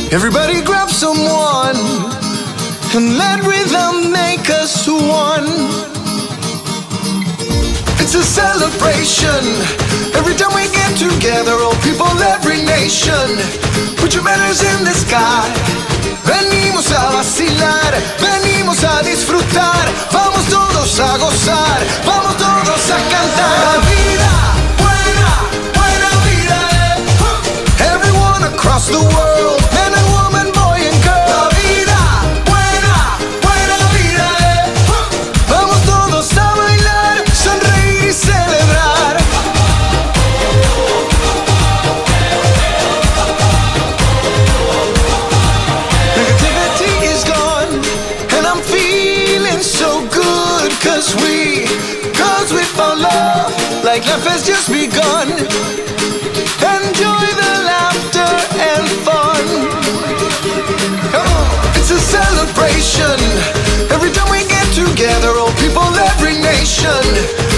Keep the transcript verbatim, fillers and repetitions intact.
Everybody grab someone and let rhythm make us one. It's a celebration every time we get together, all people, every nation. Put your banners in the sky. Venimos a vacilar, venimos a disfrutar. Vamos todos a gozar, vamos todos a cantar. La vida, buena, buena vida, eh. Everyone across the world, man and woman, boy and girl. La vida, buena, buena vida, eh. Vamos todos a bailar, sonreír y celebrar. Negativity is gone, and I'm feeling so good. Cause we, cause we found love, like life has just begun. Enjoy the laughter and fun. Come on. It's a celebration every time we get together, all people, every nation.